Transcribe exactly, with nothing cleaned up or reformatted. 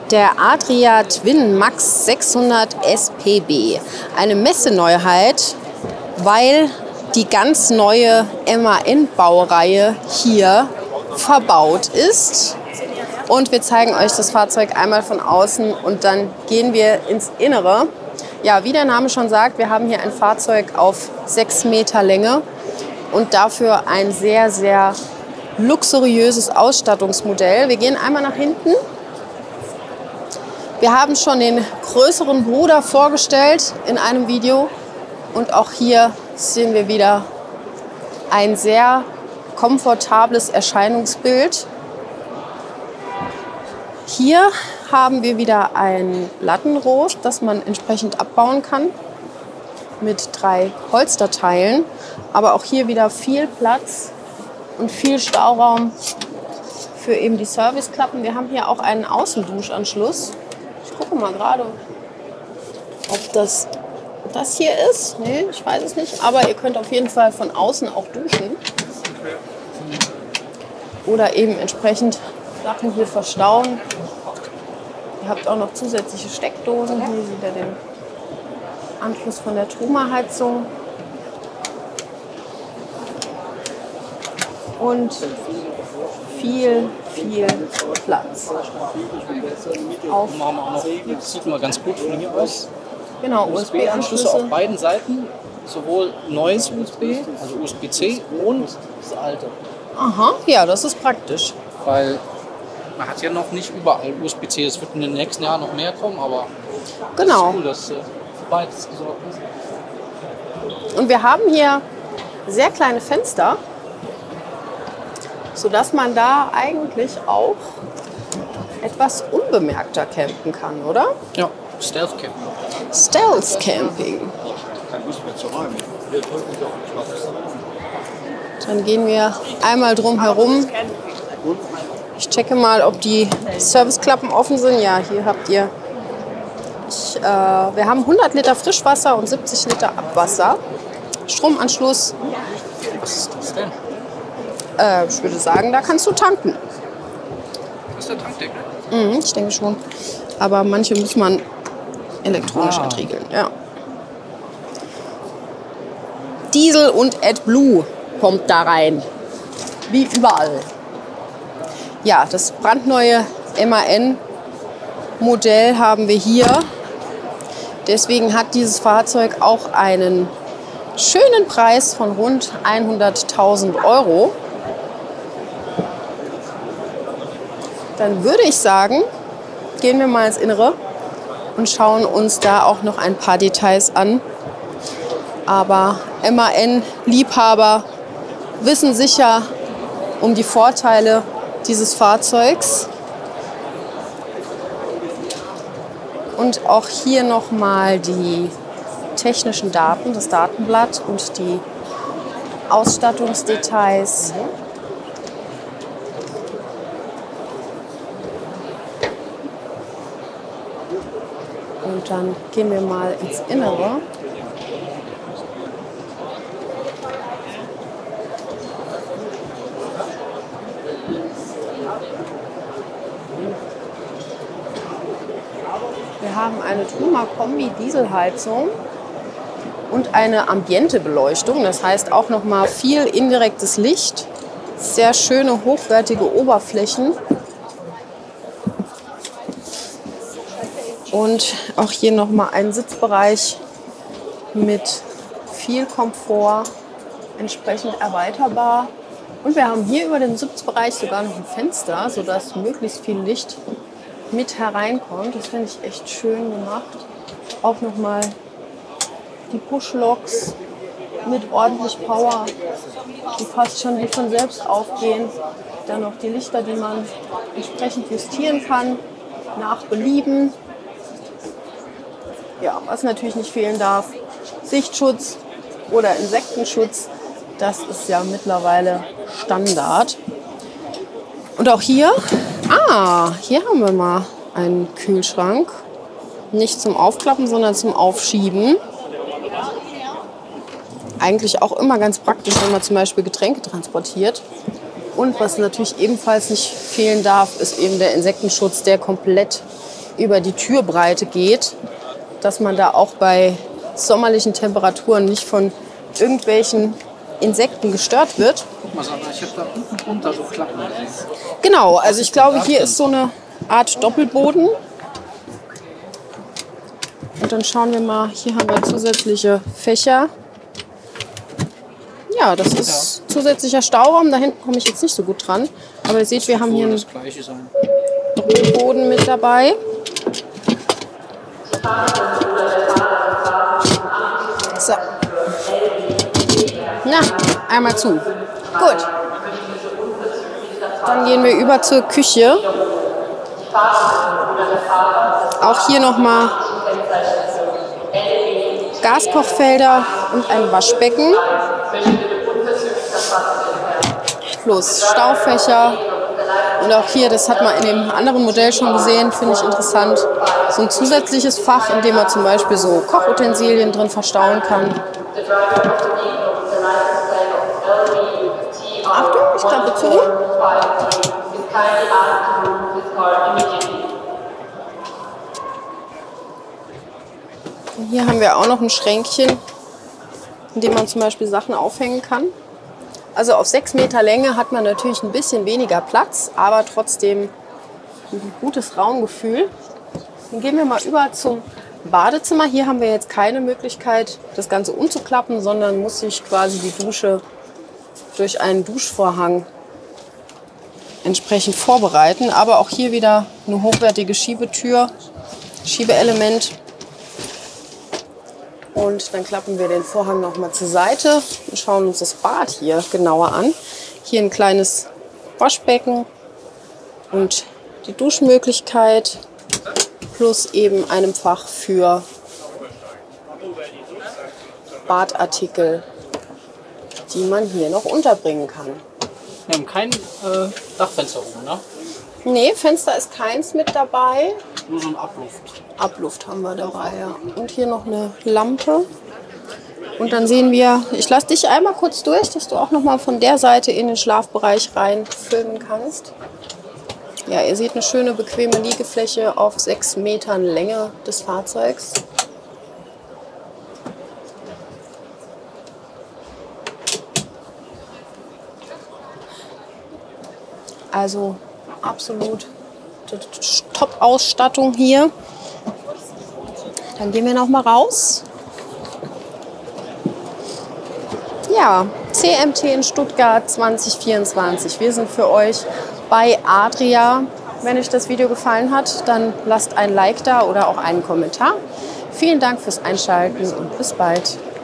Der Adria Twin Max sechshundert S P B. Eine Messeneuheit, weil die ganz neue M A N-Baureihe hier verbaut ist. Und wir zeigen euch das Fahrzeug einmal von außen und dann gehen wir ins Innere. Ja, wie der Name schon sagt, wir haben hier ein Fahrzeug auf sechs Meter Länge und dafür ein sehr, sehr luxuriöses Ausstattungsmodell. Wir gehen einmal nach hinten. Wir haben schon den größeren Bruder vorgestellt in einem Video und auch hier sehen wir wieder ein sehr komfortables Erscheinungsbild. Hier haben wir wieder ein Lattenrost, das man entsprechend abbauen kann mit drei Polsterteilen, aber auch hier wieder viel Platz und viel Stauraum für eben die Serviceklappen. Wir haben hier auch einen Außenduschanschluss. Ich gucke mal gerade, ob das das hier ist. Nee, ich weiß es nicht. Aber ihr könnt auf jeden Fall von außen auch duschen. Oder eben entsprechend Sachen hier verstauen. Ihr habt auch noch zusätzliche Steckdosen. Hier seht ihr den Anschluss von der Truma-Heizung. Und viel, viel Platz. Auf das sieht mal ganz gut von hier aus. Genau, U S B-Anschlüsse auf beiden Seiten. Sowohl neues U S B, also U S B C und das alte. Aha, ja, das ist praktisch. Weil man hat ja noch nicht überall U S B C. Es wird in den nächsten Jahren noch mehr kommen, aber genau. Das ist cool, dass für beides gesorgt ist. Und wir haben hier sehr kleine Fenster, sodass man da eigentlich auch etwas unbemerkter campen kann, oder? Ja, Stealth Camping. Stealth Camping. Dann gehen wir einmal drum herum. Ich checke mal, ob die Serviceklappen offen sind. Ja, hier habt ihr. Ich, äh, wir haben hundert Liter Frischwasser und siebzig Liter Abwasser. Stromanschluss. Was ist das denn? Äh, ich würde sagen, da kannst du tanken. Das ist der Tankdeckel? Mhm, ich denke schon. Aber manche muss man elektronisch ah. entriegeln. Ja. Diesel und AdBlue kommt da rein. Wie überall. Ja, das brandneue M A N-Modell haben wir hier. Deswegen hat dieses Fahrzeug auch einen schönen Preis von rund hunderttausend Euro. Dann würde ich sagen, gehen wir mal ins Innere und schauen uns da auch noch ein paar Details an. Aber M A N-Liebhaber wissen sicher um die Vorteile dieses Fahrzeugs. Und auch hier nochmal die technischen Daten, das Datenblatt und die Ausstattungsdetails. Und dann gehen wir mal ins Innere. Wir haben eine Truma-Kombi-Dieselheizung und eine Ambiente-Beleuchtung. Das heißt auch noch mal viel indirektes Licht. Sehr schöne, hochwertige Oberflächen. Und auch hier noch mal ein Sitzbereich mit viel Komfort, entsprechend erweiterbar. Und wir haben hier über den Sitzbereich sogar noch ein Fenster, sodass möglichst viel Licht mit hereinkommt. Das finde ich echt schön gemacht. Auch noch mal die Push-Locks mit ordentlich Power, die fast schon wie von selbst aufgehen. Dann noch die Lichter, die man entsprechend justieren kann, nach Belieben. Ja, was natürlich nicht fehlen darf, Sichtschutz oder Insektenschutz. Das ist ja mittlerweile Standard. Und auch hier, ah, hier haben wir mal einen Kühlschrank. Nicht zum Aufklappen, sondern zum Aufschieben. Eigentlich auch immer ganz praktisch, wenn man zum Beispiel Getränke transportiert. Und was natürlich ebenfalls nicht fehlen darf, ist eben der Insektenschutz, der komplett über die Türbreite geht, dass man da auch bei sommerlichen Temperaturen nicht von irgendwelchen Insekten gestört wird. Guck mal, Sandra, ich habe da unten drunter so Klappen. Genau, also ich glaube, hier ist so eine Art Doppelboden. Und dann schauen wir mal, hier haben wir zusätzliche Fächer. Ja, das ist ja. zusätzlicher Stauraum. Da hinten komme ich jetzt nicht so gut dran. Aber ihr seht, wir haben hier einen Doppelboden mit dabei. So. Na, einmal zu. Gut. Dann gehen wir über zur Küche. Auch hier nochmal Gaskochfelder und ein Waschbecken. Plus Staufächer. Und auch hier, das hat man in dem anderen Modell schon gesehen, finde ich interessant, so ein zusätzliches Fach, in dem man zum Beispiel so Kochutensilien drin verstauen kann. Achtung, ich klappe zu. Und hier haben wir auch noch ein Schränkchen, in dem man zum Beispiel Sachen aufhängen kann. Also auf sechs Meter Länge hat man natürlich ein bisschen weniger Platz, aber trotzdem ein gutes Raumgefühl. Dann gehen wir mal über zum Badezimmer. Hier haben wir jetzt keine Möglichkeit, das Ganze umzuklappen, sondern muss sich quasi die Dusche durch einen Duschvorhang entsprechend vorbereiten. Aber auch hier wieder eine hochwertige Schiebetür, Schiebeelement. Und dann klappen wir den Vorhang noch mal zur Seite und schauen uns das Bad hier genauer an. Hier ein kleines Waschbecken und die Duschmöglichkeit plus eben einem Fach für Badartikel, die man hier noch unterbringen kann. Wir haben kein äh, Dachfenster oben, ne? Nee, Fenster ist keins mit dabei. Nur so ein Abluft. Abluft haben wir dabei, ja. Und hier noch eine Lampe. Und dann sehen wir, ich lasse dich einmal kurz durch, dass du auch noch mal von der Seite in den Schlafbereich rein filmen kannst. Ja, ihr seht eine schöne, bequeme Liegefläche auf sechs Metern Länge des Fahrzeugs. Also absolut Top-Ausstattung hier. Dann gehen wir noch mal raus. Ja, C M T in Stuttgart zwanzig vierundzwanzig. Wir sind für euch bei Adria. Wenn euch das Video gefallen hat, dann lasst ein Like da oder auch einen Kommentar. Vielen Dank fürs Einschalten und bis bald.